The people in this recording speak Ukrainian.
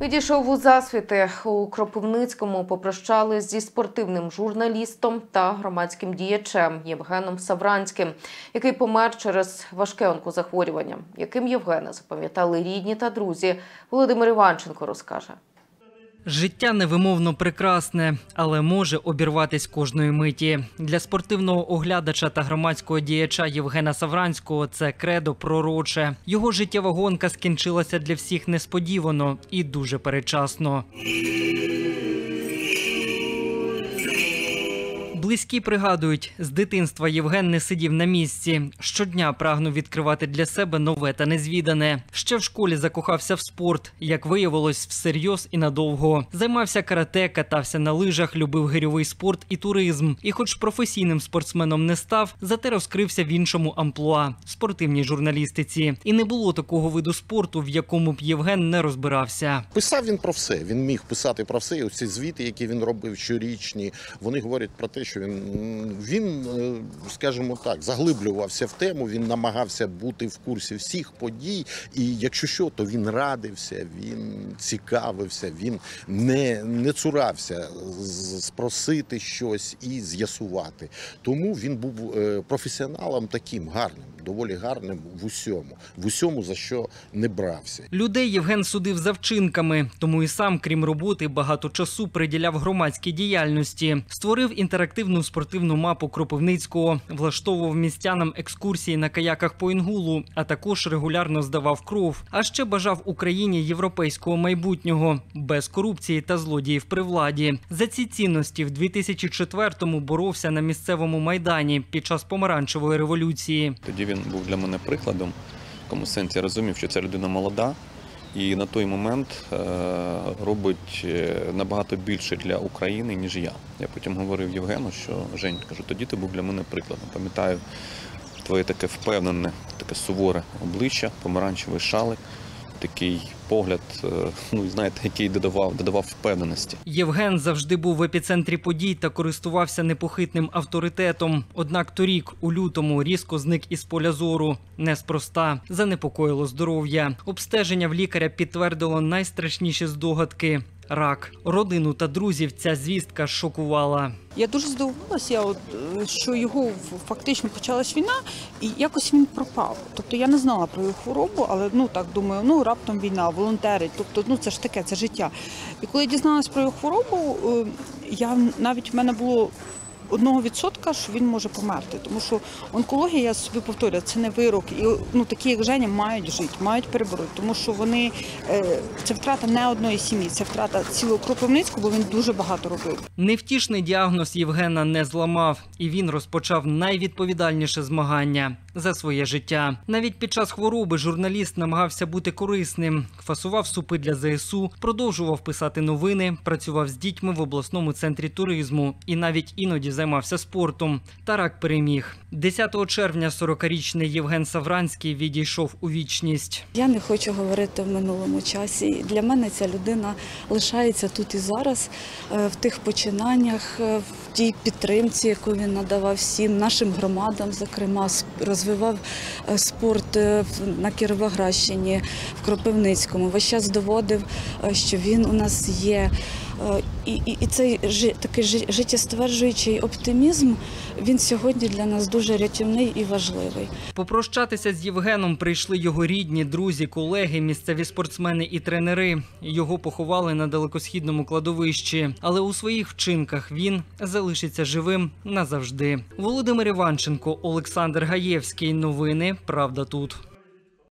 Відійшов у засвіти. У Кропивницькому попрощались зі спортивним журналістом та громадським діячем Євгеном Савранським, який помер через важке онкозахворювання. Яким Євгена запам'ятали рідні та друзі, Володимир Іванченко розкаже. Життя невимовно прекрасне, але може обірватись кожної миті. Для спортивного оглядача та громадського діяча Євгена Савранського це кредо пророче. Його життєва гонка скінчилася для всіх несподівано і дуже передчасно. Близькі пригадують, з дитинства Євген не сидів на місці. Щодня прагнув відкривати для себе нове та незвідане. Ще в школі закохався в спорт, як виявилось, всерйоз і надовго. Займався карате, катався на лижах, любив гирьовий спорт і туризм. І хоч професійним спортсменом не став, зате розкрився в іншому амплуа – спортивній журналістиці. І не було такого виду спорту, в якому б Євген не розбирався. Писав він про все, він міг писати про все. І ці звіти, які він робив щорічні, вони говорять про те, що він, скажімо так, заглиблювався в тему, він намагався бути в курсі всіх подій, і якщо що, то він радився, він цікавився, він не цурався спросити щось і з'ясувати. Тому він був професіоналом таким гарним, доволі гарним в усьому, за що не брався. Людей Євген судив за вчинками, тому і сам, крім роботи, багато часу приділяв громадській діяльності. Створив інтерактивну спортивну мапу Кропивницького, влаштовував містянам екскурсії на каяках по Інгулу, а також регулярно здавав кров. А ще бажав Україні європейського майбутнього, без корупції та злодіїв при владі. За ці цінності в 2004-му боровся на місцевому Майдані під час помаранчевої революції. Тоді він був для мене прикладом, в якому сенсі я розумів, що ця людина молода і на той момент робить набагато більше для України, ніж я. Я потім говорив Євгену, що Жень, кажу, тоді ти був для мене прикладом. Пам'ятаю твоє таке впевнене, таке суворе обличчя, помаранчевий шалик, такий погляд, знаєте, який додавав впевненості. Євген завжди був в епіцентрі подій та користувався непохитним авторитетом. Однак торік, у лютому, різко зник із поля зору. Неспроста. Занепокоїло здоров'я. Обстеження в лікаря підтвердило найстрашніші здогадки – рак. Родину та друзів ця звістка шокувала. Я дуже здивувалася, що його фактично почалась війна, і якось він пропав. Тобто я не знала про його хворобу, але так думаю, раптом війна, волонтери, тобто це ж таке, це життя. І коли я дізналась про його хворобу, в мене було 1%, що він може померти. Тому що онкологія, я собі повторюю, це не вирок. І такі, як Женя, мають жити, мають перебороти. Тому що це втрата не одної сім'ї, це втрата цілого Кропивницького, бо він дуже багато робив. Невтішний діагноз Євгена не зламав. І він розпочав найвідповідальніше змагання – за своє життя. Навіть під час хвороби журналіст намагався бути корисним. Фасував супи для ЗСУ, продовжував писати новини, працював з дітьми в обласному центрі туризму і навіть іноді займався спортом. Та рак переміг. 10 червня 40-річний Євген Савранський відійшов у вічність. Я не хочу говорити в минулому часі. Для мене ця людина лишається тут і зараз, в тих починаннях, в тій підтримці, яку він надавав всім, нашим громадам, зокрема, розвивав спорт на Кіровоградщині, в Кропивницькому. Весь час доводив, що він у нас є. І цей такий життєстверджуючий оптимізм, він сьогодні для нас дуже рятівний і важливий. Попрощатися з Євгеном прийшли його рідні, друзі, колеги, місцеві спортсмени і тренери. Його поховали на далекосхідному кладовищі. Але у своїх вчинках він залишиться живим назавжди. Володимир Іванченко, Олександр Гаєвський. Новини «Правда тут».